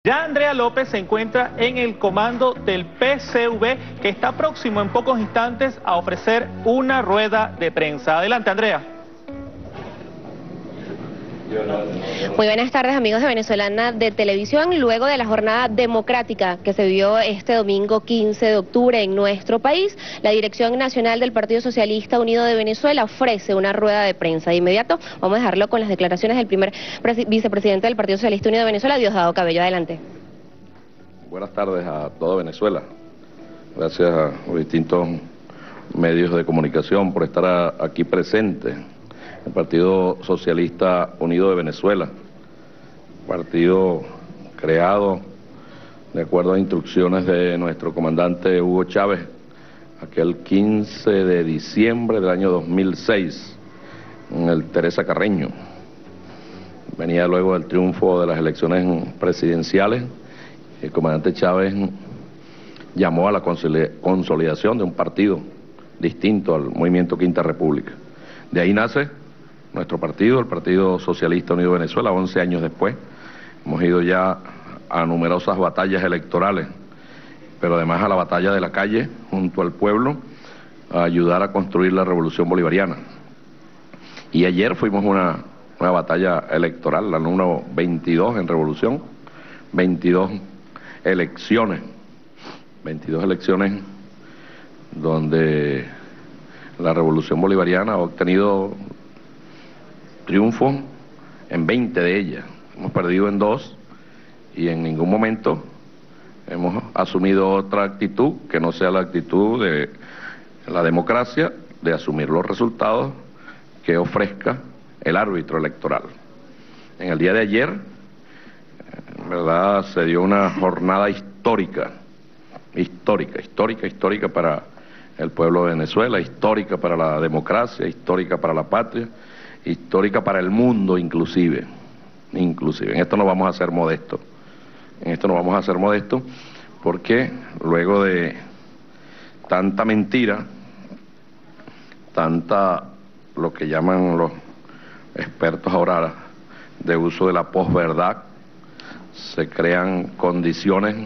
Ya Andrea López se encuentra en el comando del PCV, que está próximo en pocos instantes a ofrecer una rueda de prensa. Adelante, Andrea. Muy buenas tardes, amigos de Venezolana de Televisión. Luego de la jornada democrática que se vio este domingo 15 de octubre en nuestro país, la Dirección Nacional del Partido Socialista Unido de Venezuela ofrece una rueda de prensa. De inmediato vamos a dejarlo con las declaraciones del primer vicepresidente del Partido Socialista Unido de Venezuela, Diosdado Cabello. Adelante. Buenas tardes a toda Venezuela. Gracias a los distintos medios de comunicación por estar aquí presentes. El Partido Socialista Unido de Venezuela, partido creado de acuerdo a instrucciones de nuestro comandante Hugo Chávez, aquel 15 de diciembre del año 2006, en el Teresa Carreño. Venía luego del triunfo de las elecciones presidenciales. El comandante Chávez llamó a la consolidación de un partido distinto al Movimiento Quinta República. De ahí nace nuestro partido, el Partido Socialista Unido de Venezuela. 11 años después hemos ido ya a numerosas batallas electorales, pero además a la batalla de la calle junto al pueblo, a ayudar a construir la revolución bolivariana. Y ayer fuimos una batalla electoral, la número 22 en revolución, 22 elecciones donde la revolución bolivariana ha obtenido triunfo en 20 de ellas. Hemos perdido en 2 y en ningún momento hemos asumido otra actitud que no sea la actitud de la democracia, de asumir los resultados que ofrezca el árbitro electoral. En el día de ayer, en verdad, se dio una jornada histórica para el pueblo de Venezuela, histórica para la democracia, histórica para la patria, histórica para el mundo inclusive. En esto no vamos a ser modestos. Porque luego de tanta mentira, tanta lo que llaman los expertos ahora de uso de la posverdad, se crean condiciones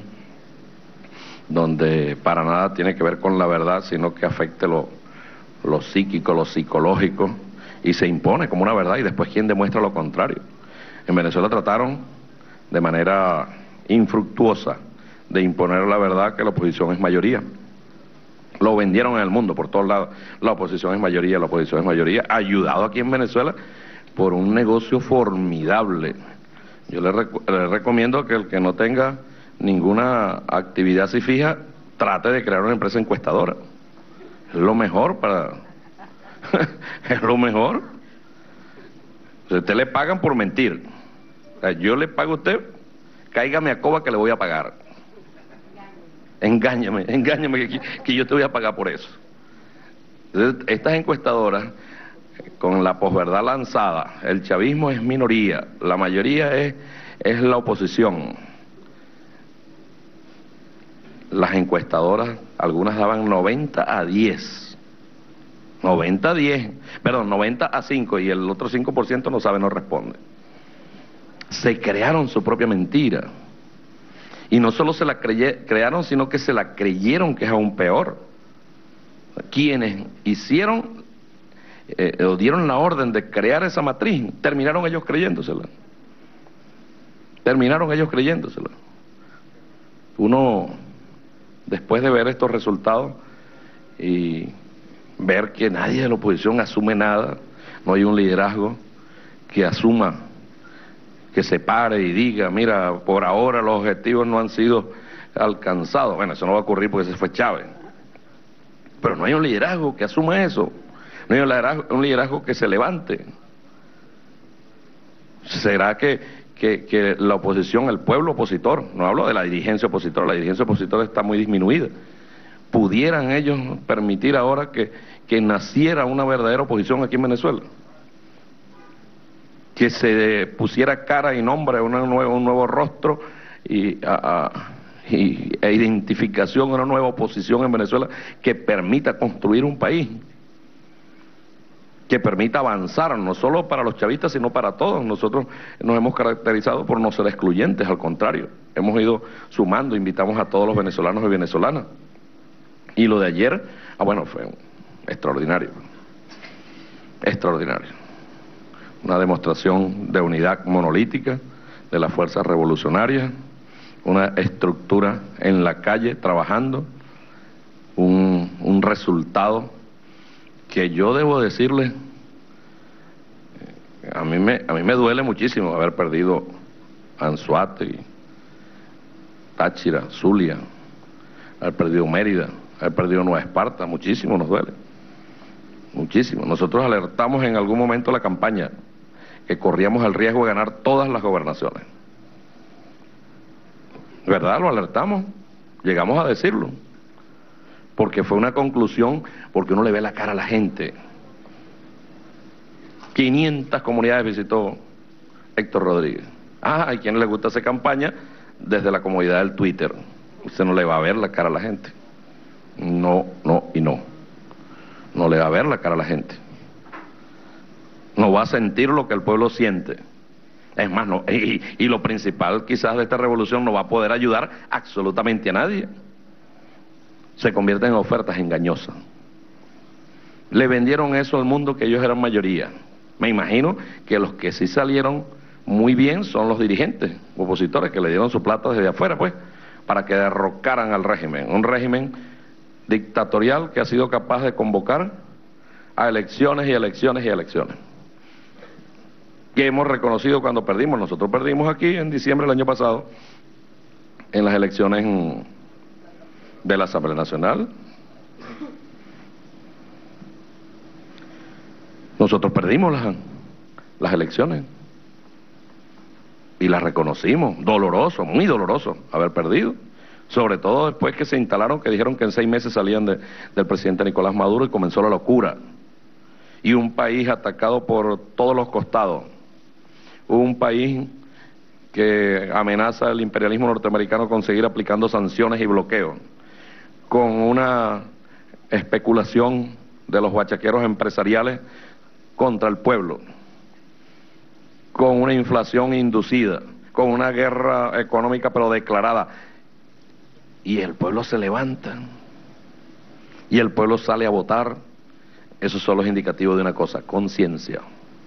donde para nada tiene que ver con la verdad, sino que afecte lo psíquico, lo psicológico, y se impone como una verdad, y después ¿quién demuestra lo contrario? En Venezuela trataron de manera infructuosa de imponer la verdad, que la oposición es mayoría. Lo vendieron en el mundo por todos lados. La oposición es mayoría, ayudado aquí en Venezuela por un negocio formidable. Yo le recomiendo que el que no tenga ninguna actividad así fija, trate de crear una empresa encuestadora. Es lo mejor para... es lo mejor. Si usted le pagan por mentir, o sea, yo le pago a usted, cáigame a coba que le voy a pagar. Engáñame que yo te voy a pagar por eso. Entonces, estas encuestadoras, con la posverdad lanzada, el chavismo es minoría, la mayoría es la oposición. Las encuestadoras, algunas daban 90 a 10. 90 a 5, y el otro 5% no sabe, no responde. Se crearon su propia mentira. Y no solo se la crearon, sino que se la creyeron, que es aún peor. Quienes hicieron o dieron la orden de crear esa matriz, terminaron ellos creyéndosela. Uno, después de ver estos resultados y ver que nadie de la oposición asume nada, no hay un liderazgo que asuma, que se pare y diga, mira, por ahora los objetivos no han sido alcanzados. Bueno, eso no va a ocurrir porque se fue Chávez. Pero no hay un liderazgo que asuma eso, no hay un liderazgo que se levante. ¿Será que la oposición, el pueblo opositor, no hablo de la dirigencia opositora está muy disminuida, pudieran ellos permitir ahora que naciera una verdadera oposición aquí en Venezuela? Que se pusiera cara y nombre a un nuevo rostro e identificación a una nueva oposición en Venezuela que permita construir un país. que permita avanzar, no solo para los chavistas, sino para todos. Nosotros nos hemos caracterizado por no ser excluyentes, al contrario, hemos ido sumando, invitamos a todos los venezolanos y venezolanas. Y lo de ayer, bueno, fue extraordinario, extraordinario. Una demostración de unidad monolítica de las fuerzas revolucionarias, una estructura en la calle trabajando, un resultado que yo debo decirle, a mí me duele muchísimo haber perdido Anzoátegui, Táchira, Zulia, haber perdido Mérida, haber perdido Nueva Esparta, muchísimo nos duele, muchísimo. Nosotros alertamos en algún momento la campaña que corríamos el riesgo de ganar todas las gobernaciones. ¿Verdad? Lo alertamos, llegamos a decirlo, porque fue una conclusión, porque uno le ve la cara a la gente. 500 comunidades visitó Héctor Rodríguez. ¿A quién le gusta hacer campaña? Desde la comodidad del Twitter. Usted no le va a ver la cara a la gente. No, no y no. No le va a ver la cara a la gente. No va a sentir lo que el pueblo siente. Es más, no, y lo principal quizás de esta revolución, no va a poder ayudar absolutamente a nadie. Se convierten en ofertas engañosas. Le vendieron eso al mundo, que ellos eran mayoría. Me imagino que los que sí salieron muy bien son los dirigentes opositores, que le dieron su plata desde afuera, pues, para que derrocaran al régimen. Un régimen dictatorial que ha sido capaz de convocar a elecciones y elecciones y elecciones. Que hemos reconocido cuando perdimos. Nosotros perdimos aquí en diciembre del año pasado, en las elecciones de la Asamblea Nacional. Nosotros perdimos las elecciones y las reconocimos. Doloroso, muy doloroso haber perdido, sobre todo después que se instalaron, que dijeron que en 6 meses salían del presidente Nicolás Maduro, y comenzó la locura y un país atacado por todos los costados, un país que amenaza el imperialismo norteamericano con seguir aplicando sanciones y bloqueos, con una especulación de los bachaqueros empresariales contra el pueblo, con una inflación inducida, con una guerra económica pero declarada, y el pueblo se levanta y el pueblo sale a votar. Eso solo es indicativo de una cosa: conciencia.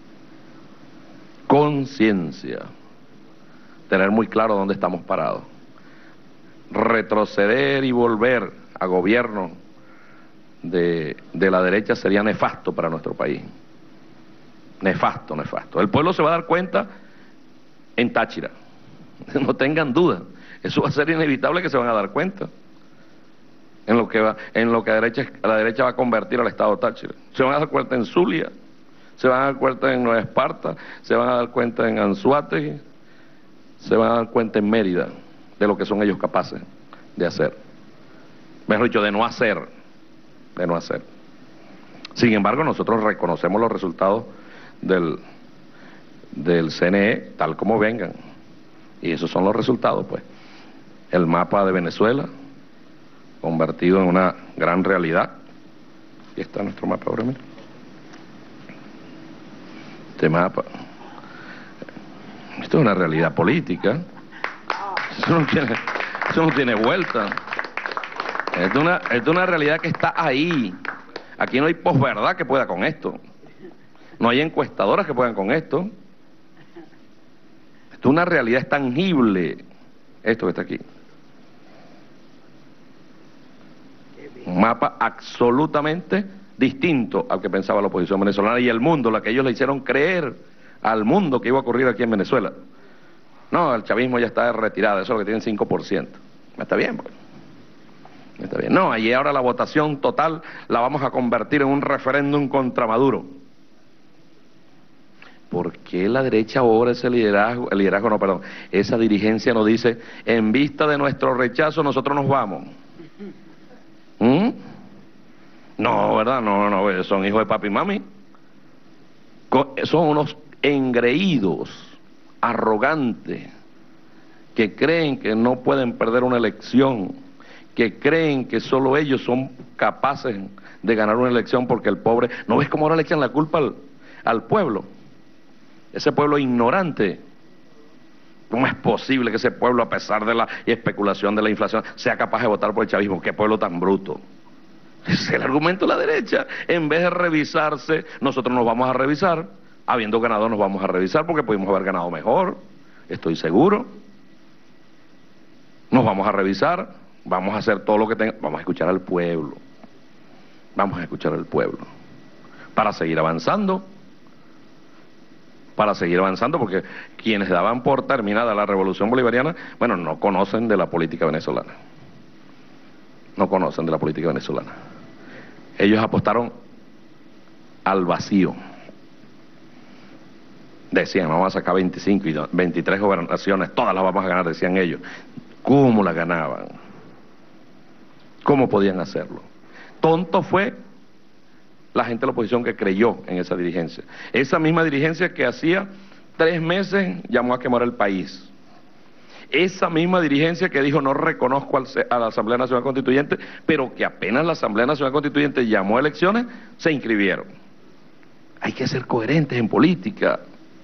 Conciencia. Tener muy claro dónde estamos parados. Retroceder y volver a gobierno de la derecha sería nefasto para nuestro país. Nefasto, nefasto. El pueblo se va a dar cuenta en Táchira. No tengan duda. Eso va a ser inevitable, que se van a dar cuenta. En lo que la derecha va a convertir al Estado de Táchira. Se van a dar cuenta en Zulia, se van a dar cuenta en Nueva Esparta, se van a dar cuenta en Anzoátegui, se van a dar cuenta en Mérida de lo que son ellos capaces de hacer. Mejor dicho, de no hacer. De no hacer. Sin embargo, nosotros reconocemos los resultados del CNE tal como vengan. Y esos son los resultados, pues. El mapa de Venezuela convertido en una gran realidad. Aquí está nuestro mapa ahora, mira. Este mapa. Esto es una realidad política. Eso no tiene vuelta. Es una realidad que está ahí. Aquí no hay posverdad que pueda con esto. No hay encuestadoras que puedan con esto. Esto es una realidad, es tangible, esto que está aquí. Un mapa absolutamente distinto al que pensaba la oposición venezolana y el mundo, la que ellos le hicieron creer al mundo que iba a ocurrir aquí en Venezuela. No, el chavismo ya está retirado, eso es lo que tienen 5%. Está bien, pues. Está bien. No, y ahora la votación total la vamos a convertir en un referéndum contra Maduro. ¿Por qué la derecha ahora esa dirigencia nos dice, en vista de nuestro rechazo nosotros nos vamos? No, ¿verdad? No, son hijos de papi y mami. Son unos engreídos, arrogantes, que creen que no pueden perder una elección, que creen que solo ellos son capaces de ganar una elección porque el pobre... ¿No ves cómo ahora le echan la culpa al pueblo? Ese pueblo ignorante. ¿Cómo es posible que ese pueblo, a pesar de la especulación de la inflación, sea capaz de votar por el chavismo? ¡Qué pueblo tan bruto! Ese es el argumento de la derecha. En vez de revisarse, nosotros nos vamos a revisar. Habiendo ganado nos vamos a revisar porque pudimos haber ganado mejor. Estoy seguro. Nos vamos a revisar. Vamos a hacer todo lo que tenga. Vamos a escuchar al pueblo. Vamos a escuchar al pueblo. Para seguir avanzando. Para seguir avanzando, porque quienes daban por terminada la revolución bolivariana, bueno, no conocen de la política venezolana. No conocen de la política venezolana. Ellos apostaron al vacío. Decían, vamos a sacar 25 y 23 gobernaciones, todas las vamos a ganar, decían ellos. ¿Cómo las ganaban? ¿Cómo podían hacerlo? Tonto fue la gente de la oposición que creyó en esa dirigencia. Esa misma dirigencia que hacía 3 meses llamó a quemar el país. Esa misma dirigencia que dijo no reconozco a la Asamblea Nacional Constituyente, pero que apenas la Asamblea Nacional Constituyente llamó a elecciones, se inscribieron. Hay que ser coherentes en política.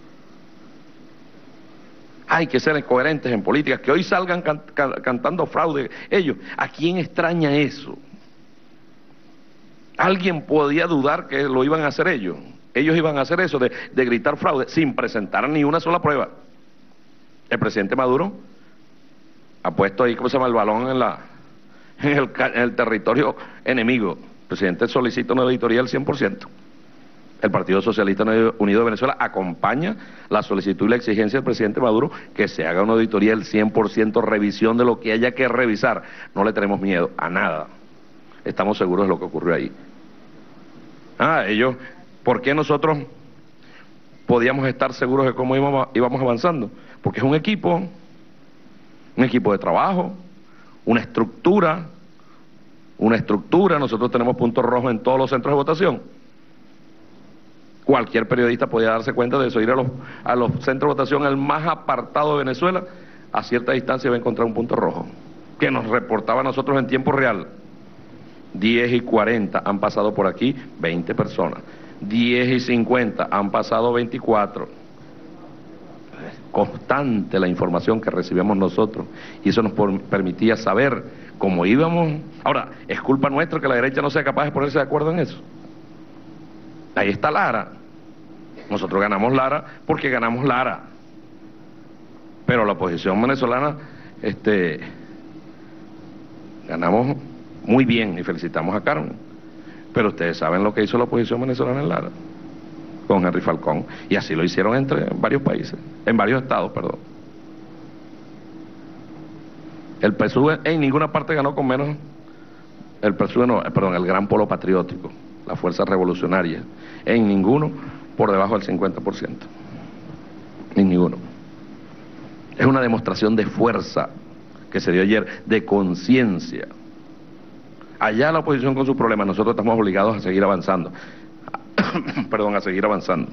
Hay que ser coherentes en política. Que hoy salgan cantando fraude ellos. ¿A quién extraña eso? ¿Alguien podía dudar que lo iban a hacer ellos? Ellos iban a hacer eso de gritar fraude sin presentar ni una sola prueba. El presidente Maduro ha puesto ahí, ¿cómo se llama?, el balón en el territorio enemigo. El presidente solicita una auditoría del 100%. El Partido Socialista Unido de Venezuela acompaña la solicitud y la exigencia del presidente Maduro que se haga una auditoría del 100%, revisión de lo que haya que revisar. No le tenemos miedo a nada. Estamos seguros de lo que ocurrió ahí. Ellos, ¿por qué nosotros podíamos estar seguros de cómo íbamos avanzando? Porque es un equipo de trabajo, una estructura, nosotros tenemos puntos rojos en todos los centros de votación. Cualquier periodista podía darse cuenta de eso, ir a los centros de votación, el más apartado de Venezuela, a cierta distancia va a encontrar un punto rojo, que nos reportaba a nosotros en tiempo real. 10:40 han pasado por aquí 20 personas, 10:50 han pasado 24. Constante la información que recibíamos nosotros, y eso nos permitía saber cómo íbamos. Ahora, ¿es culpa nuestra que la derecha no sea capaz de ponerse de acuerdo en eso? Ahí está Lara. Nosotros ganamos Lara porque ganamos Lara. Pero la oposición venezolana, ganamos muy bien y felicitamos a Carmen. Pero ustedes saben lo que hizo la oposición venezolana en Lara, con Henry Falcón. Y así lo hicieron en varios países, en varios estados, perdón. El PSUV en ninguna parte ganó con menos, el PSUV no, perdón, el Gran Polo Patriótico, la Fuerza Revolucionaria, en ninguno por debajo del 50%. En ninguno. Es una demostración de fuerza que se dio ayer, de conciencia. Allá la oposición con sus problemas, nosotros estamos obligados a seguir avanzando. Perdón, a seguir avanzando.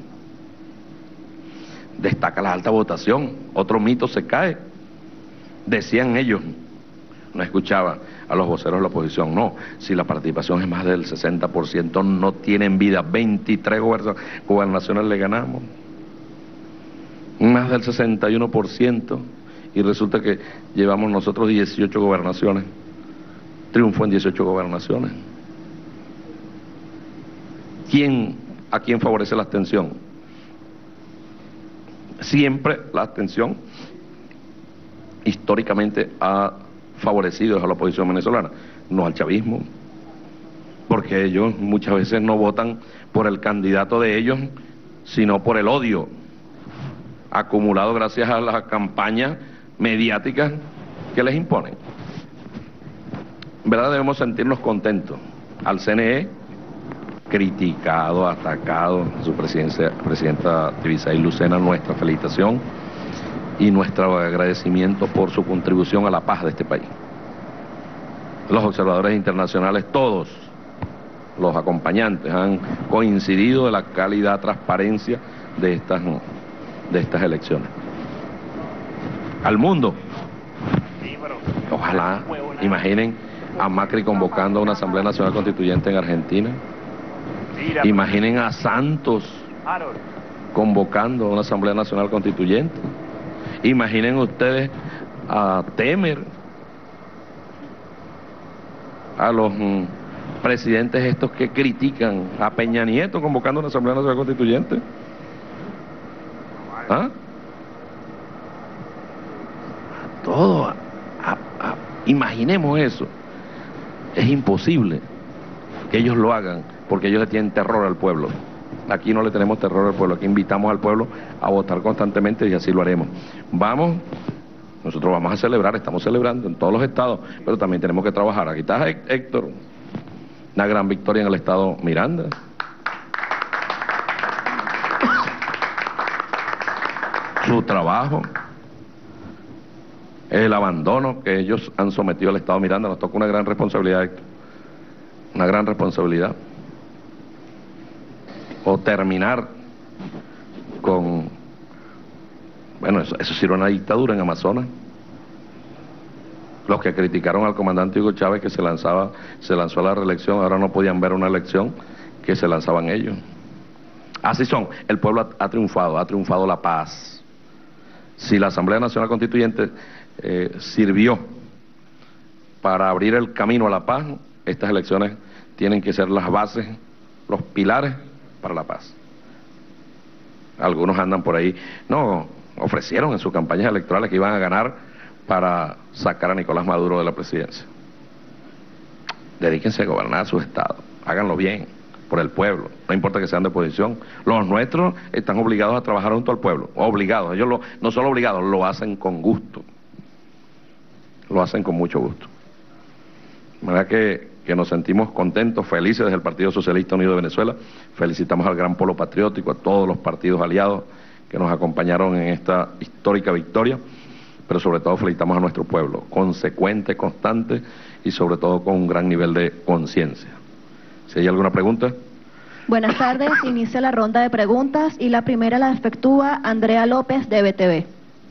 Destaca la alta votación, otro mito se cae. Decían ellos, no escuchaba a los voceros de la oposición, no, si la participación es más del 60%, no tienen vida. 23 gobernaciones le ganamos, más del 61%, y resulta que llevamos nosotros 18 gobernaciones, triunfo en 18 gobernaciones. ¿A quién favorece la abstención? Siempre la abstención históricamente ha favorecido a la oposición venezolana, no al chavismo, porque ellos muchas veces no votan por el candidato de ellos, sino por el odio acumulado gracias a las campañas mediáticas que les imponen. En verdad debemos sentirnos contentos. Al CNE, criticado, atacado, su presidenta Tibisay Lucena, nuestra felicitación y nuestro agradecimiento por su contribución a la paz de este país. Los observadores internacionales, todos los acompañantes, han coincidido de la calidad, transparencia de estas elecciones. Al mundo, ojalá, imaginen a Macri convocando a una Asamblea Nacional Constituyente en Argentina. Imaginen a Santos convocando a una Asamblea Nacional Constituyente. Imaginen ustedes a Temer, a los presidentes estos que critican, a Peña Nieto convocando a una Asamblea Nacional Constituyente. ¿Ah? Todo. Imaginemos eso. Es imposible que ellos lo hagan porque ellos le tienen terror al pueblo. Aquí no le tenemos terror al pueblo, aquí invitamos al pueblo a votar constantemente y así lo haremos. Nosotros vamos a celebrar, estamos celebrando en todos los estados, pero también tenemos que trabajar. Aquí está Héctor, una gran victoria en el estado Miranda. Su trabajo, el abandono que ellos han sometido al estado Miranda, nos toca una gran responsabilidad, Héctor. Una gran responsabilidad. O terminar con, bueno, eso sí era una dictadura en Amazonas. Los que criticaron al comandante Hugo Chávez que se lanzó a la reelección, ahora no podían ver una elección que se lanzaban ellos. Así son, el pueblo ha triunfado la paz. Si la Asamblea Nacional Constituyente sirvió para abrir el camino a la paz, estas elecciones tienen que ser las bases, los pilares para la paz. Algunos andan por ahí, ofrecieron en sus campañas electorales que iban a ganar para sacar a Nicolás Maduro de la presidencia. Dedíquense a gobernar su estado, háganlo bien, por el pueblo, no importa que sean de oposición. Los nuestros están obligados a trabajar junto al pueblo, obligados, ellos no solo obligados, lo hacen con gusto, lo hacen con mucho gusto. De verdad que nos sentimos contentos, felices desde el Partido Socialista Unido de Venezuela. Felicitamos al gran polo patriótico, a todos los partidos aliados que nos acompañaron en esta histórica victoria, pero sobre todo felicitamos a nuestro pueblo, consecuente, constante y sobre todo con un gran nivel de conciencia. Si hay alguna pregunta. Buenas tardes, inicia la ronda de preguntas y la primera la efectúa Andrea López de BTV.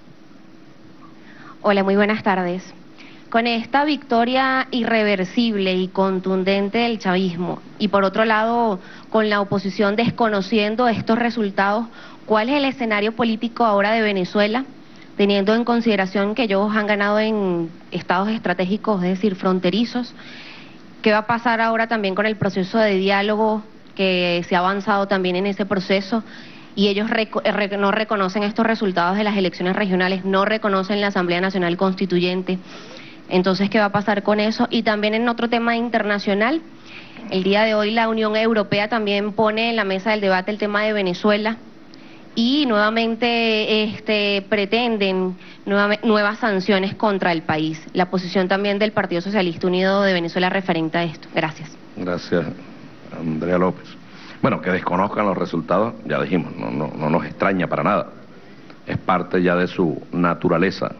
Hola, muy buenas tardes. Con esta victoria irreversible y contundente del chavismo, y por otro lado, con la oposición desconociendo estos resultados, ¿cuál es el escenario político ahora de Venezuela, teniendo en consideración que ellos han ganado en estados estratégicos, es decir, fronterizos? ¿Qué va a pasar ahora también con el proceso de diálogo, que se ha avanzado también en ese proceso? Y ellos no reconocen estos resultados de las elecciones regionales, no reconocen la Asamblea Nacional Constituyente. Entonces, ¿qué va a pasar con eso? Y también en otro tema internacional, el día de hoy la Unión Europea también pone en la mesa del debate el tema de Venezuela y nuevamente pretenden nuevas sanciones contra el país. La posición también del Partido Socialista Unido de Venezuela referente a esto. Gracias. Gracias, Andrea López. Bueno, que desconozcan los resultados, ya dijimos, no nos extraña para nada. Es parte ya de su naturaleza.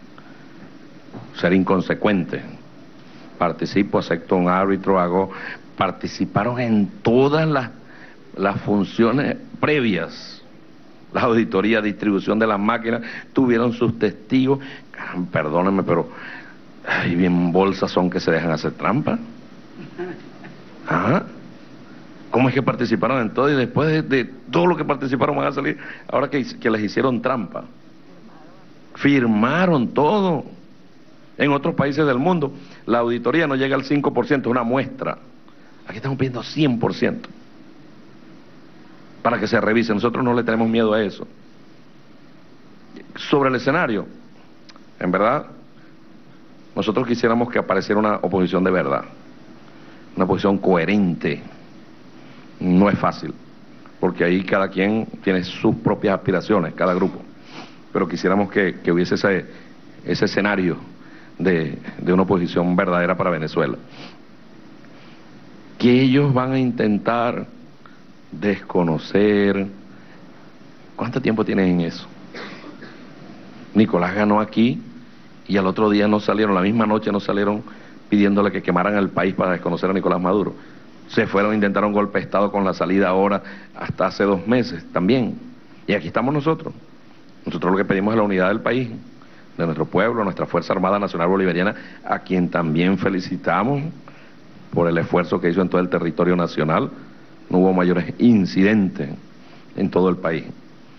Ser inconsecuente. Participo, acepto un árbitro, participaron en todas las funciones previas. La auditoría, distribución de las máquinas, tuvieron sus testigos. Perdónenme, pero ay, bien bolsas son que se dejan hacer trampa. ¿Ah? ¿Cómo es que participaron en todo y después de todo lo que participaron van a salir ahora que les hicieron trampa? Firmaron todo. En otros países del mundo, la auditoría no llega al 5%, es una muestra. Aquí estamos pidiendo 100%. Para que se revise, nosotros no le tenemos miedo a eso. Sobre el escenario, en verdad, nosotros quisiéramos que apareciera una oposición de verdad. Una oposición coherente. No es fácil, porque ahí cada quien tiene sus propias aspiraciones, cada grupo. Pero quisiéramos que hubiese ese escenario de una oposición verdadera para Venezuela. Que ellos van a intentar desconocer. ¿Cuánto tiempo tienen en eso? Nicolás ganó aquí y al otro día no salieron, la misma noche no salieron pidiéndole que quemaran el país para desconocer a Nicolás Maduro. Se fueron, intentaron golpe de Estado con la salida ahora hasta hace 2 meses también. Y aquí estamos nosotros. Nosotros lo que pedimos es la unidad del país. de nuestro pueblo, nuestra Fuerza Armada Nacional Bolivariana, a quien también felicitamos por el esfuerzo que hizo en todo el territorio nacional. No hubo mayores incidentes en todo el país.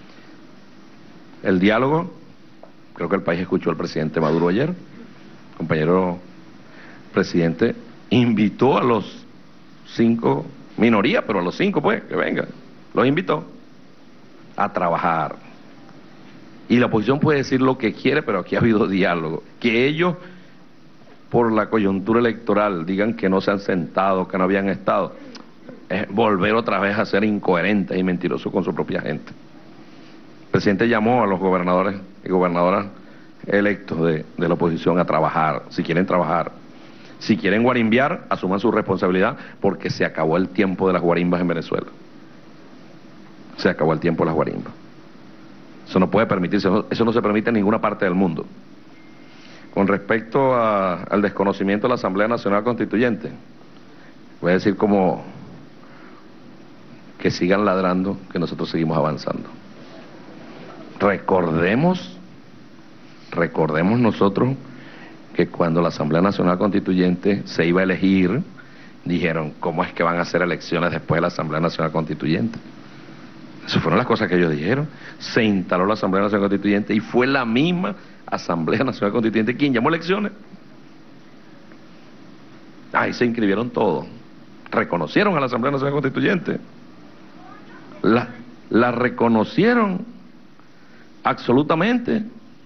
El diálogo, creo que el país escuchó al presidente Maduro ayer. El compañero presidente invitó a los 5, minoría, pero a los 5 pues, que vengan, los invitó a trabajar. Y la oposición puede decir lo que quiere, pero aquí ha habido diálogo. Que ellos, por la coyuntura electoral, digan que no se han sentado, que no habían estado, es volver otra vez a ser incoherentes y mentirosos con su propia gente. El presidente llamó a los gobernadores y gobernadoras electos de la oposición a trabajar, si quieren trabajar. Si quieren guarimbear, asuman su responsabilidad, porque se acabó el tiempo de las guarimbas en Venezuela. Se acabó el tiempo de las guarimbas. Eso no puede permitirse, eso no se permite en ninguna parte del mundo. Con respecto al desconocimiento de la Asamblea Nacional Constituyente, voy a decir como que sigan ladrando, que nosotros seguimos avanzando. Recordemos nosotros que cuando la Asamblea Nacional Constituyente se iba a elegir, dijeron, ¿cómo es que van a hacer elecciones después de la Asamblea Nacional Constituyente? Esas fueron las cosas que ellos dijeron. Se instaló la Asamblea Nacional Constituyente y fue la misma Asamblea Nacional Constituyente quien llamó elecciones. Ahí se inscribieron todos. Reconocieron a la Asamblea Nacional Constituyente. La reconocieron absolutamente.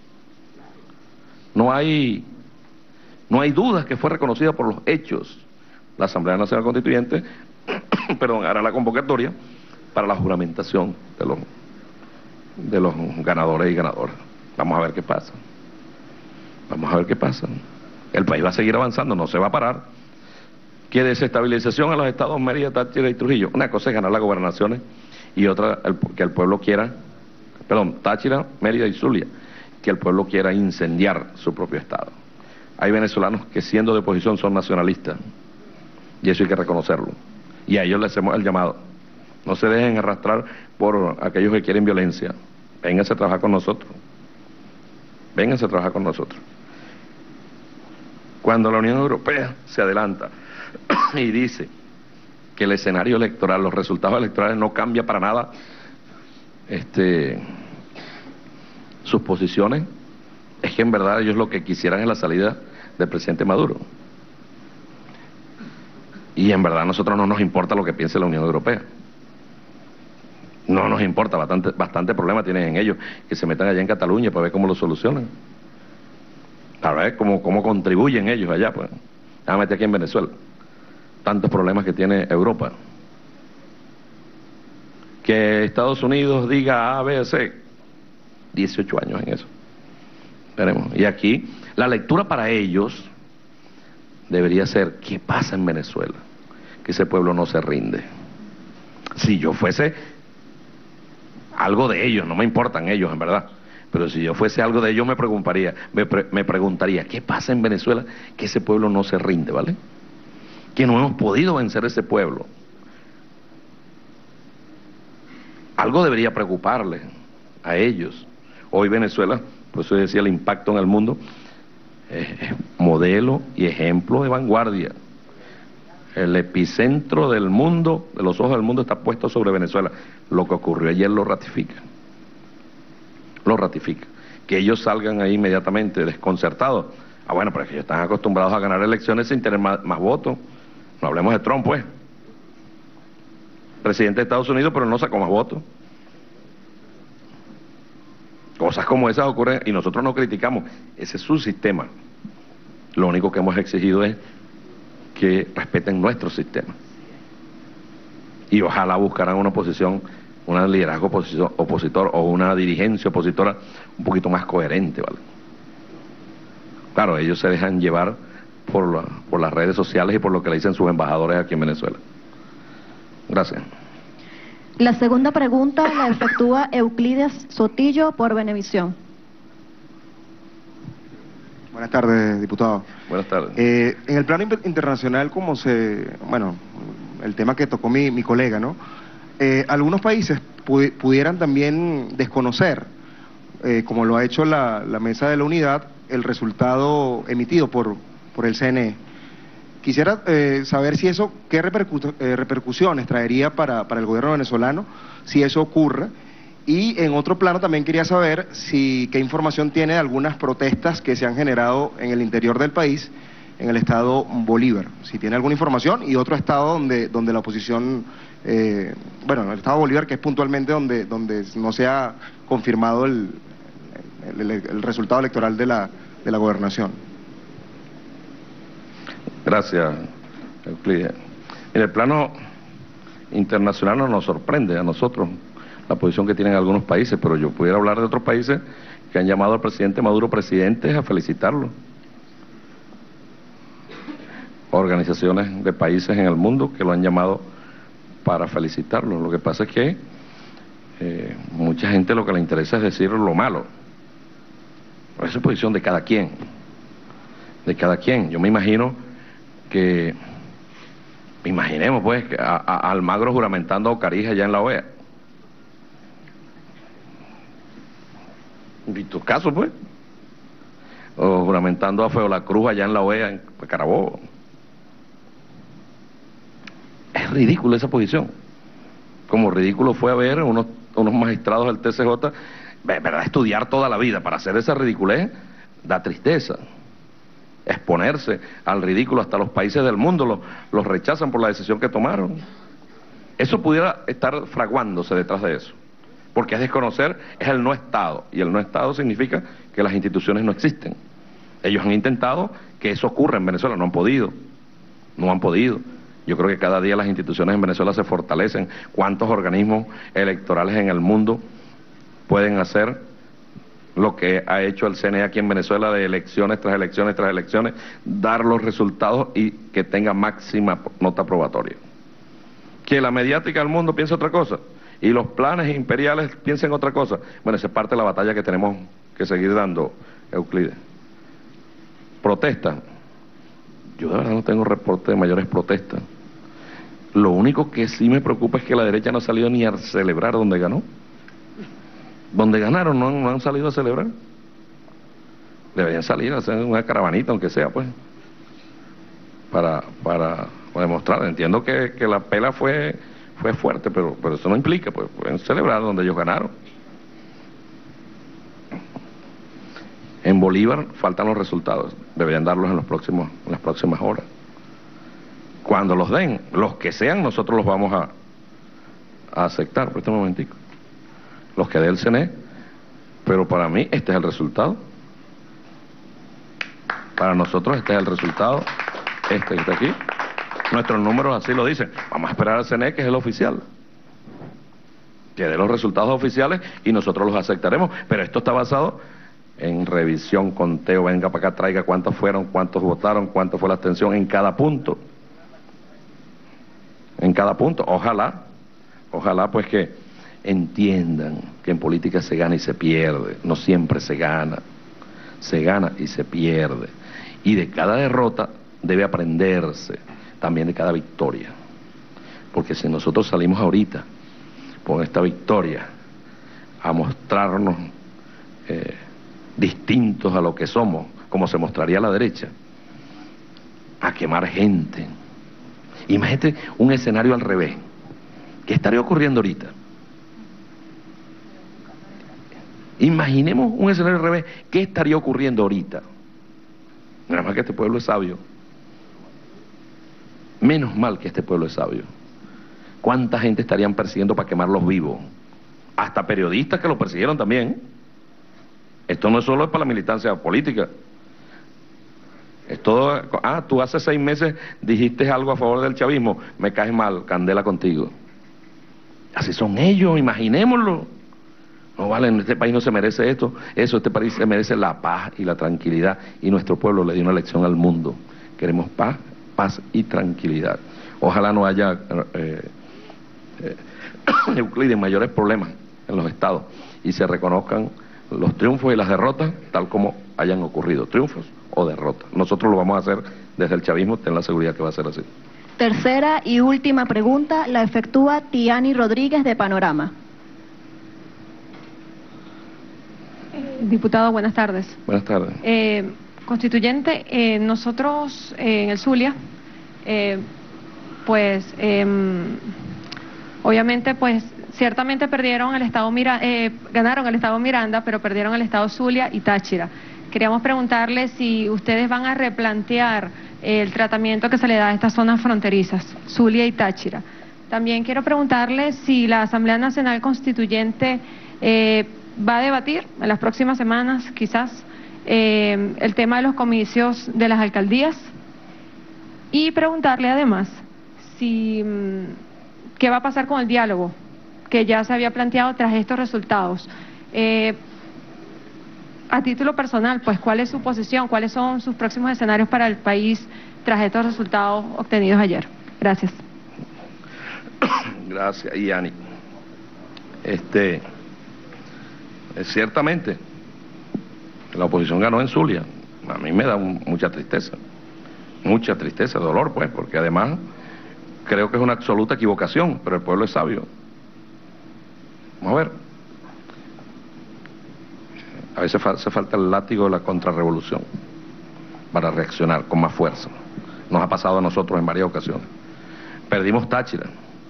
No hay dudas que fue reconocida por los hechos. La Asamblea Nacional Constituyente, perdón, hará la convocatoria para la juramentación de los ganadores y ganadoras. Vamos a ver qué pasa. Vamos a ver qué pasa. El país va a seguir avanzando, no se va a parar. ¿Qué desestabilización a los estados Mérida, Táchira y Trujillo? Una cosa es ganar las gobernaciones y otra que el pueblo quiera, perdón, Táchira, Mérida y Zulia, que el pueblo quiera incendiar su propio estado. Hay venezolanos que siendo de oposición son nacionalistas y eso hay que reconocerlo. Y a ellos les hacemos el llamado. No se dejen arrastrar por aquellos que quieren violencia. Vénganse a trabajar con nosotros. Vénganse a trabajar con nosotros. Cuando la Unión Europea se adelanta y dice que el escenario electoral, los resultados electorales no cambia para nada sus posiciones, es que en verdad ellos lo que quisieran es la salida del presidente Maduro. Y en verdad a nosotros no nos importa lo que piense la Unión Europea. No nos importa, bastante problema tienen en ellos, que se metan allá en Cataluña para ver cómo lo solucionan. Para ver cómo contribuyen ellos allá, pues. A meter aquí en Venezuela. Tantos problemas que tiene Europa. Que Estados Unidos diga A, B, C. 18 años en eso. Veremos. Y aquí, la lectura para ellos debería ser, ¿qué pasa en Venezuela? Que ese pueblo no se rinde. Si yo fuese algo de ellos, no me importan ellos en verdad, pero si yo fuese algo de ellos me preguntaría, ¿qué pasa en Venezuela? Que ese pueblo no se rinde, ¿vale? Que no hemos podido vencer ese pueblo. Algo debería preocuparles a ellos. Hoy Venezuela, por eso decía el impacto en el mundo, es modelo y ejemplo de vanguardia. El epicentro del mundo, de los ojos del mundo, está puesto sobre Venezuela. Lo que ocurrió ayer lo ratifica. Lo ratifica. Que ellos salgan ahí inmediatamente desconcertados. Ah, bueno, pero es que ellos están acostumbrados a ganar elecciones sin tener más votos. No hablemos de Trump, pues. Presidente de Estados Unidos, pero no sacó más votos. Cosas como esas ocurren y nosotros no criticamos. Ese es su sistema. Lo único que hemos exigido es que respeten nuestro sistema. Y ojalá buscaran una oposición, un liderazgo opositor o una dirigencia opositora un poquito más coherente, ¿vale? Claro, ellos se dejan llevar por las redes sociales y por lo que le dicen sus embajadores aquí en Venezuela. Gracias. La segunda pregunta la efectúa Euclides Sotillo por Venevisión. Buenas tardes, diputado. Buenas tardes. En el plano internacional, el tema que tocó mi colega, ¿no? Algunos países pudieran también desconocer como lo ha hecho la Mesa de la Unidad, el resultado emitido por el CNE. Quisiera saber si eso, qué repercusiones traería para el gobierno venezolano si eso ocurre. Y en otro plano también quería saber qué información tiene de algunas protestas que se han generado en el interior del país, en el estado Bolívar. Si tiene alguna información, y otro estado donde la oposición, bueno, el estado Bolívar, que es puntualmente donde no se ha confirmado el resultado electoral de la gobernación. Gracias, Euclides. En el plano internacional no nos sorprende a nosotros la posición que tienen algunos países, pero yo pudiera hablar de otros países que han llamado al presidente Maduro presidente a felicitarlo. Organizaciones de países en el mundo que lo han llamado para felicitarlo. Lo que pasa es que mucha gente lo que le interesa es decir lo malo. Pero esa es posición de cada quien. De cada quien. Yo me imagino que, imaginemos pues, a Almagro juramentando a Ocarija allá en la OEA. ¿Y tu caso, pues? O juramentando a Feola Cruz allá en la OEA, en Carabobo. Es ridículo esa posición. Como ridículo fue a ver unos magistrados del TCJ, ¿verdad? Estudiar toda la vida para hacer esa ridiculez, da tristeza. Exponerse al ridículo, hasta los países del mundo los rechazan por la decisión que tomaron. Eso pudiera estar fraguándose detrás de eso. Porque es desconocer, es el no Estado. Y el no Estado significa que las instituciones no existen. Ellos han intentado que eso ocurra en Venezuela, no han podido. No han podido. Yo creo que cada día las instituciones en Venezuela se fortalecen. ¿Cuántos organismos electorales en el mundo pueden hacer lo que ha hecho el CNE aquí en Venezuela, de elecciones tras elecciones tras elecciones, dar los resultados y que tenga máxima nota probatoria? Que la mediática del mundo piensa otra cosa y los planes imperiales piensen otra cosa. Bueno, esa es parte de la batalla que tenemos que seguir dando, Euclides. Protesta. Yo de verdad no tengo reporte de mayores protestas. Lo único que sí me preocupa es que la derecha no ha salido ni a celebrar donde ganó. Donde ganaron no han salido a celebrar. Deberían salir a hacer una caravanita, aunque sea, pues, para demostrar. Entiendo que la pela fue fuerte, pero eso no implica, pues, pueden celebrar donde ellos ganaron. En Bolívar faltan los resultados, deberían darlos en las próximas horas. Cuando los den, los que sean, nosotros los vamos a aceptar, por este momentico. Los que dé el CNE, pero para mí este es el resultado. Para nosotros este es el resultado, este que está aquí. Nuestros números así lo dicen. Vamos a esperar al CNE, que es el oficial, que dé los resultados oficiales y nosotros los aceptaremos. Pero esto está basado en revisión, conteo, venga para acá, traiga cuántos fueron, cuántos votaron, cuánto fue la abstención en cada punto. En cada punto. Ojalá pues que entiendan que en política se gana y se pierde, no siempre se gana y se pierde. Y de cada derrota debe aprenderse, también de cada victoria. Porque si nosotros salimos ahorita con esta victoria a mostrarnos distintos a lo que somos, como se mostraría la derecha, a quemar gente. Imagínate un escenario al revés, ¿qué estaría ocurriendo ahorita? Imaginemos un escenario al revés, ¿qué estaría ocurriendo ahorita? Nada más que este pueblo es sabio. Menos mal que este pueblo es sabio. ¿Cuánta gente estarían persiguiendo para quemarlos vivos? Hasta periodistas que los persiguieron también. Esto no es solo para la militancia política. Esto, tú hace 6 meses dijiste algo a favor del chavismo, me caes mal, candela contigo. Así son ellos, imaginémoslo. No vale, este país no se merece esto, este país se merece la paz y la tranquilidad, y nuestro pueblo le dio una lección al mundo. Queremos paz y tranquilidad. Ojalá no haya Euclides, mayores problemas en los estados y se reconozcan los triunfos y las derrotas tal como hayan ocurrido, triunfos o derrotas. Nosotros lo vamos a hacer desde el chavismo, ten la seguridad que va a ser así. Tercera y última pregunta la efectúa Tiani Rodríguez de Panorama. Diputado, buenas tardes. Buenas tardes. Constituyente, nosotros en el Zulia, obviamente, ciertamente perdieron el estado ganaron el estado Miranda, pero perdieron el estado Zulia y Táchira. Queríamos preguntarle si ustedes van a replantear el tratamiento que se le da a estas zonas fronterizas, Zulia y Táchira. También quiero preguntarle si la Asamblea Nacional Constituyente va a debatir en las próximas semanas, quizás, el tema de los comicios de las alcaldías, y preguntarle además qué va a pasar con el diálogo que ya se había planteado tras estos resultados. A título personal, pues, ¿cuál es su posición? ¿Cuáles son sus próximos escenarios para el país tras estos resultados obtenidos ayer? Gracias. Gracias, Yani. Ciertamente, la oposición ganó en Zulia. A mí me da mucha tristeza, dolor, pues, porque además creo que es una absoluta equivocación, pero el pueblo es sabio. Vamos a ver. A veces hace falta el látigo de la contrarrevolución para reaccionar con más fuerza. Nos ha pasado a nosotros en varias ocasiones. Perdimos Táchira.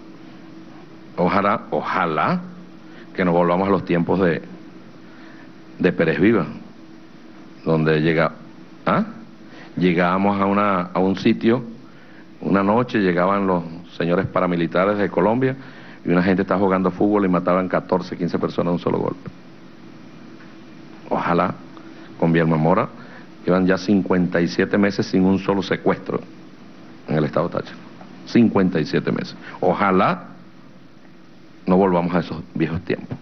Ojalá que nos volvamos a los tiempos de Pérez Viva, donde llegábamos a un sitio, una noche llegaban los señores paramilitares de Colombia y una gente estaba jugando fútbol y mataban 14, 15 personas de un solo golpe. Ojalá, con Vilma Mora, llevan ya 57 meses sin un solo secuestro en el estado de Táchira. 57 meses. Ojalá no volvamos a esos viejos tiempos.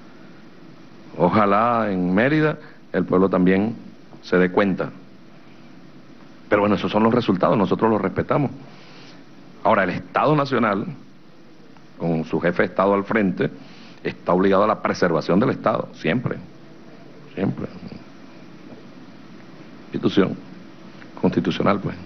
Ojalá en Mérida el pueblo también se dé cuenta. Pero bueno, esos son los resultados, nosotros los respetamos. Ahora, el Estado Nacional, con su jefe de Estado al frente, está obligado a la preservación del Estado, siempre. Institución constitucional, pues.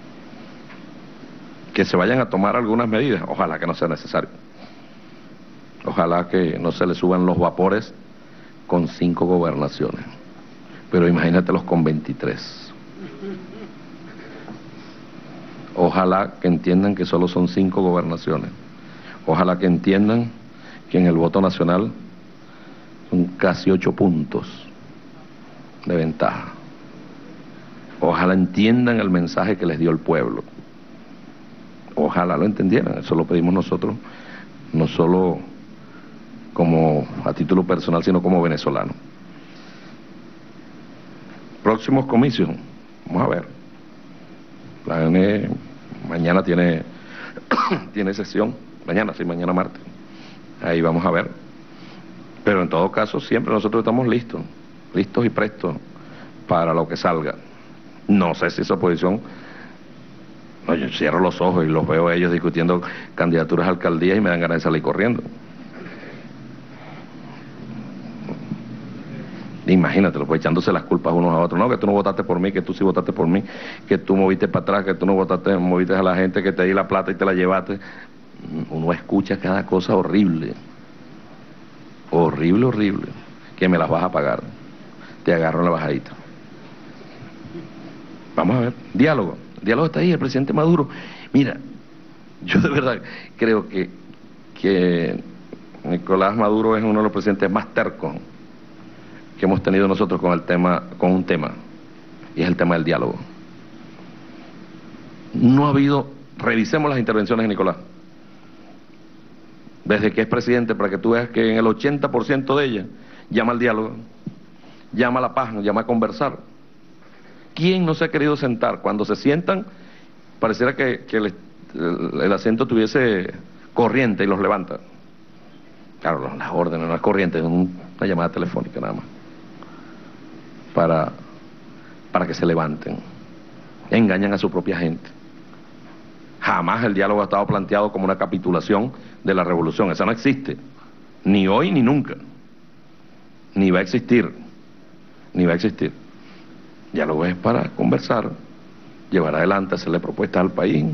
Que se vayan a tomar algunas medidas, ojalá que no sea necesario. Ojalá que no se le suban los vapores con 5 gobernaciones. Pero imagínatelos con 23. Ojalá que entiendan que solo son 5 gobernaciones. Ojalá que entiendan que en el voto nacional son casi 8 puntos de ventaja. Ojalá entiendan el mensaje que les dio el pueblo. Ojalá lo entendieran. Eso lo pedimos nosotros, no solo como a título personal, sino como venezolano. Próximos comicios, vamos a ver. La ANE mañana tiene sesión, mañana martes. Ahí vamos a ver. Pero en todo caso, siempre nosotros estamos listos y prestos para lo que salga. No sé si esa oposición... No, yo cierro los ojos y los veo a ellos discutiendo candidaturas a alcaldías y me dan ganas de salir corriendo. Imagínatelo, pues echándose las culpas unos a otros. No, que tú no votaste por mí, que tú sí votaste por mí, que tú moviste para atrás, que tú no moviste a la gente, que te di la plata y te la llevaste. Uno escucha cada cosa horrible. Horrible. Que me las vas a pagar. Te agarro en la bajadita. Vamos a ver. Diálogo. El diálogo está ahí, el presidente Maduro. Mira, yo de verdad creo que Nicolás Maduro es uno de los presidentes más tercos que hemos tenido nosotros con un tema, y es el tema del diálogo. No ha habido, revisemos las intervenciones de Nicolás, desde que es presidente, para que tú veas que en el 80% de ellas llama al diálogo, llama a la paz, llama a conversar. ¿Quién no se ha querido sentar? Cuando se sientan, pareciera que el asiento tuviese corriente y los levanta. Claro, las órdenes, no es corriente, es una llamada telefónica nada más. Para que se levanten. Engañan a su propia gente. Jamás el diálogo ha estado planteado como una capitulación de la revolución. Esa no existe. Ni hoy ni nunca. Ni va a existir. Diálogo es para conversar, llevar adelante, hacerle propuestas al país.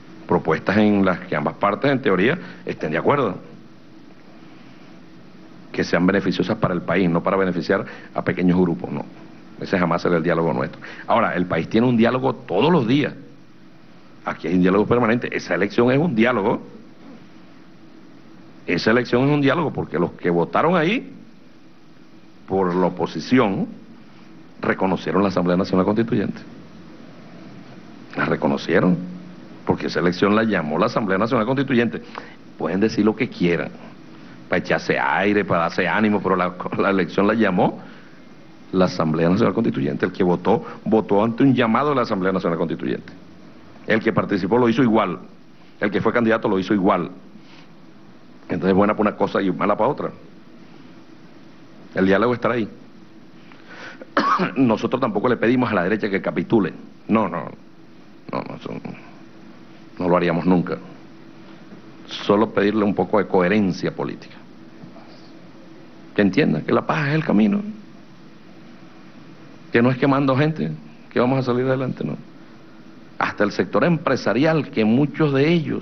Propuestas en las que ambas partes, en teoría, estén de acuerdo. que sean beneficiosas para el país, no para beneficiar a pequeños grupos, no. Ese jamás será el diálogo nuestro. Ahora, el país tiene un diálogo todos los días. Aquí hay un diálogo permanente. Esa elección es un diálogo. Esa elección es un diálogo porque los que votaron ahí por la oposición reconocieron la Asamblea Nacional Constituyente. La reconocieron porque esa elección la llamó la Asamblea Nacional Constituyente. Pueden decir lo que quieran, para echarse aire, para darse ánimo, pero la elección la llamó la Asamblea Nacional Constituyente. El que votó, votó ante un llamado de la Asamblea Nacional Constituyente. El que participó lo hizo igual. El que fue candidato lo hizo igual. Entonces buena para una cosa y mala para otra. El diálogo estará ahí. Nosotros tampoco le pedimos a la derecha que capitule. No lo haríamos nunca. Solo pedirle un poco de coherencia política. Que entienda que la paz es el camino. Que no es quemando gente que vamos a salir adelante, no. Hasta el sector empresarial, que muchos de ellos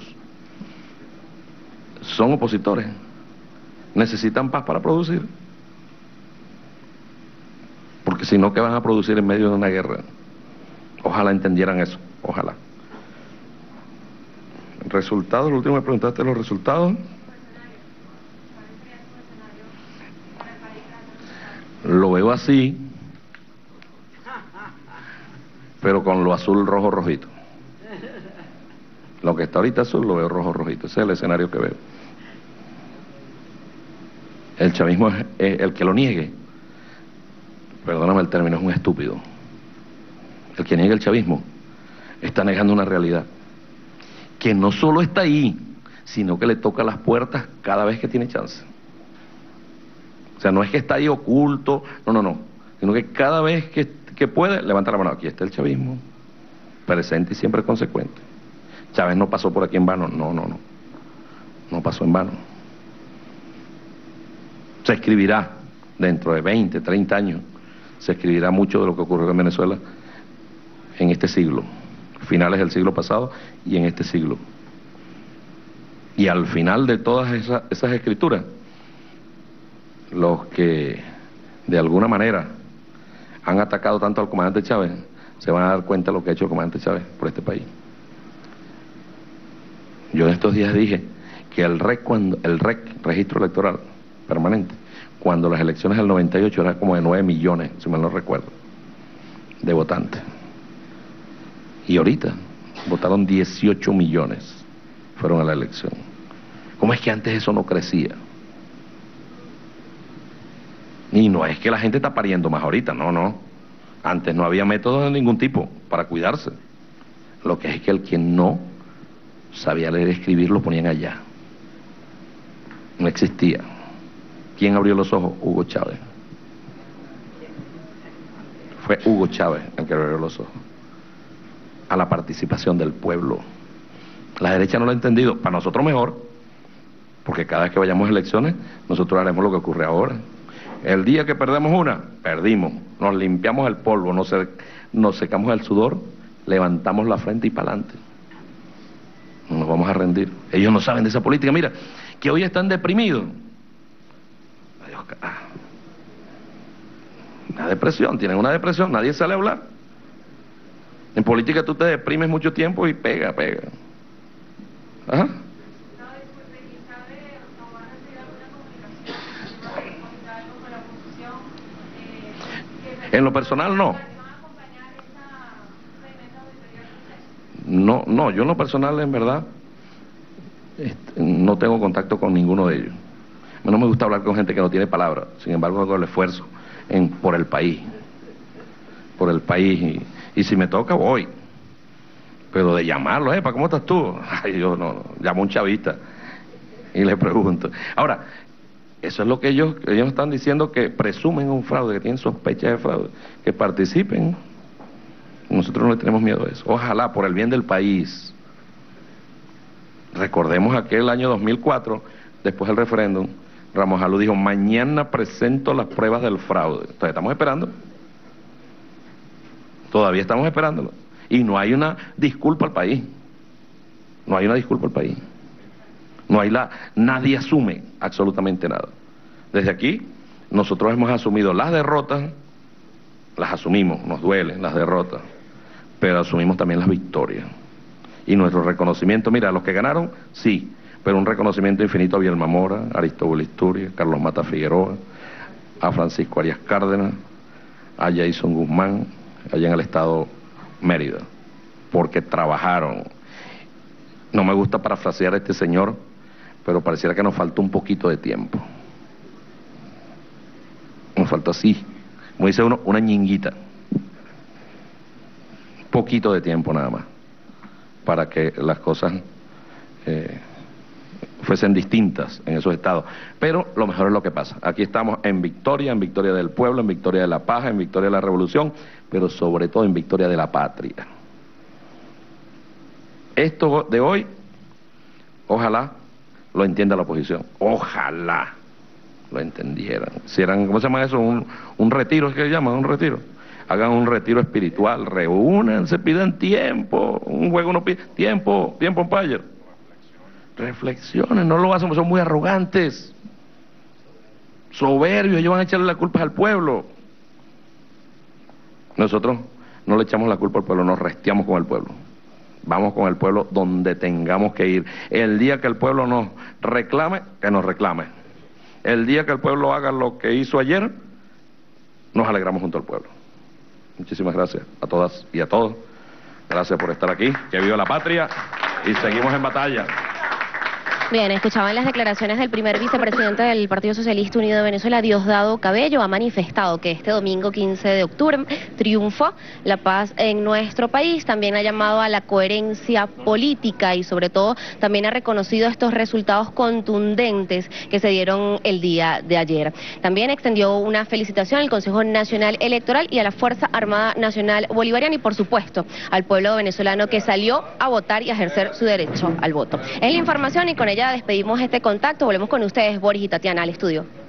son opositores, necesitan paz para producir. Porque si no, ¿qué van a producir en medio de una guerra? Ojalá entendieran eso, ojalá. Resultados, lo último me preguntaste los resultados. Lo veo así, pero con lo azul, rojo, rojito. Lo que está ahorita azul lo veo rojo, rojito. Ese es el escenario que veo. El chavismo es el que lo niegue, perdóname el término, es un estúpido. El que niegue el chavismo está negando una realidad que no solo está ahí, sino que le toca las puertas cada vez que tiene chance. O sea, no es que está ahí oculto, no, sino que cada vez que puede, levanta la mano. Aquí está el chavismo, presente y siempre consecuente. Chávez no pasó por aquí en vano, no pasó en vano. Se escribirá dentro de 20, 30 años, se escribirá mucho de lo que ocurrió en Venezuela en este siglo, finales del siglo pasado y en este siglo. Y al final de todas esas escrituras, los que de alguna manera han atacado tanto al comandante Chávez se van a dar cuenta de lo que ha hecho el comandante Chávez por este país. Yo en estos días dije que el REC, registro electoral permanente, cuando las elecciones del 98 era como de 9 millones, si mal no recuerdo, de votantes. Y ahorita votaron 18 millones, fueron a la elección. ¿Cómo es que antes eso no crecía? Y no es que la gente está pariendo más ahorita, no. Antes no había métodos de ningún tipo para cuidarse. Lo que es que el que no sabía leer y escribir lo ponían allá. No existía. ¿Quién abrió los ojos? Hugo Chávez. Fue Hugo Chávez el que abrió los ojos a la participación del pueblo. La derecha no lo ha entendido. Para nosotros mejor, porque cada vez que vayamos a elecciones, nosotros haremos lo que ocurre ahora. El día que perdemos una, perdimos. Nos limpiamos el polvo, nos secamos el sudor, levantamos la frente y para adelante. No nos vamos a rendir. Ellos no saben de esa política. Mira, que hoy están deprimidos. Una depresión, tienen una depresión, nadie sale a hablar. En política tú te deprimes mucho tiempo y pega. Ajá. En lo personal no. No, yo en lo personal en verdad no tengo contacto con ninguno de ellos. No me gusta hablar con gente que no tiene palabra. Sin embargo hago el esfuerzo por el país. Y si me toca voy. Pero de llamarlo, ¿cómo estás tú? Ay, yo no, llamo a un chavista y le pregunto. Ahora, eso es lo que ellos están diciendo, que presumen un fraude, que tienen sospechas de fraude, que participen. Nosotros no le tenemos miedo a eso. Ojalá, por el bien del país. Recordemos aquel año 2004, después del referéndum, Ramos Alú dijo, mañana presento las pruebas del fraude. Entonces estamos esperando. Todavía estamos esperándolo. Y no hay una disculpa al país. Nadie asume absolutamente nada. Desde aquí, nosotros hemos asumido las derrotas, las asumimos, nos duelen las derrotas, pero asumimos también las victorias. Y nuestro reconocimiento, mira, a los que ganaron, sí, pero un reconocimiento infinito a Bielma Mora, a Aristóbulo Isturiz, Carlos Mata Figueroa, a Francisco Arias Cárdenas, a Jason Guzmán, allá en el estado Mérida, porque trabajaron. No me gusta parafrasear a este señor, pero pareciera que nos falta un poquito de tiempo. Nos falta así, como dice uno, una ñinguita. Poquito de tiempo nada más, para que las cosas fuesen distintas en esos estados. Pero lo mejor es lo que pasa. Aquí estamos en victoria del pueblo, en victoria de la paz, en victoria de la revolución, pero sobre todo en victoria de la patria. Esto de hoy, ojalá lo entienda la oposición. Ojalá lo entendieran. Si eran, ¿cómo se llama eso? Un retiro, ¿es que llaman? Un retiro. Hagan un retiro espiritual, reúnanse, pidan tiempo. Un juego uno pide tiempo, umpire. Reflexionen, no lo hacen, son muy arrogantes, soberbios, ellos van a echarle la culpa al pueblo. Nosotros no le echamos la culpa al pueblo, nos resteamos con el pueblo. Vamos con el pueblo donde tengamos que ir. El día que el pueblo nos reclame, que nos reclame. El día que el pueblo haga lo que hizo ayer, nos alegramos junto al pueblo. Muchísimas gracias a todas y a todos. Gracias por estar aquí. Que viva la patria y seguimos en batalla. Bien, escuchaban las declaraciones del primer vicepresidente del Partido Socialista Unido de Venezuela, Diosdado Cabello. Ha manifestado que este domingo 15 de octubre triunfó la paz en nuestro país. También ha llamado a la coherencia política y sobre todo también ha reconocido estos resultados contundentes que se dieron el día de ayer. También extendió una felicitación al Consejo Nacional Electoral y a la Fuerza Armada Nacional Bolivariana y por supuesto al pueblo venezolano que salió a votar y a ejercer su derecho al voto. Es la información y con ella despedimos este contacto. Volvemos con ustedes, Boris y Tatiana, al estudio.